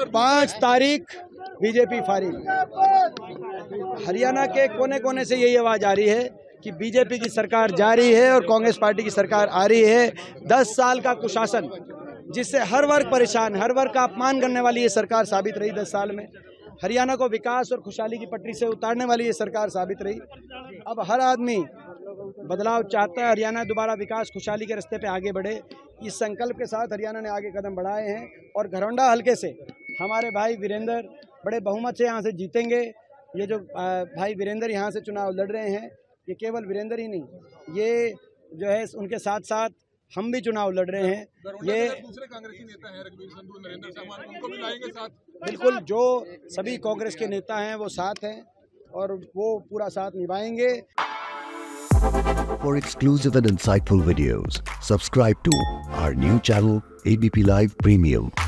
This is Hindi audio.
5 तारीख बीजेपी फारिग। हरियाणा के कोने कोने से यही आवाज आ रही है कि बीजेपी की सरकार जा रही है और कांग्रेस पार्टी की सरकार आ रही है। 10 साल का कुशासन जिससे हर वर्ग परेशान, हर वर्ग का अपमान करने वाली ये सरकार साबित रही। 10 साल में हरियाणा को विकास और खुशहाली की पटरी से उतारने वाली ये सरकार साबित रही। अब हर आदमी बदलाव चाहता है, हरियाणा दोबारा विकास खुशहाली के रास्ते पे आगे बढ़े। इस संकल्प के साथ हरियाणा ने आगे कदम बढ़ाए हैं और घरौंडा हलके से हमारे भाई वीरेंद्र बड़े बहुमत से यहाँ से जीतेंगे। ये जो भाई वीरेंद्र यहाँ से चुनाव लड़ रहे हैं, ये केवल वीरेंद्र ही नहीं, ये जो है उनके साथ साथ हम भी चुनाव लड़ रहे हैं। ये दूसरे कांग्रेसी नेता हैं रघुवीर संधू, नरेंद्र सामान, उनको भी लाएंगे साथ। बिल्कुल, जो सभी कांग्रेस के नेता हैं वो साथ हैं और वो पूरा साथ निभाएंगे। For exclusive and insightful videos, subscribe to our new channel ABP Live Premium.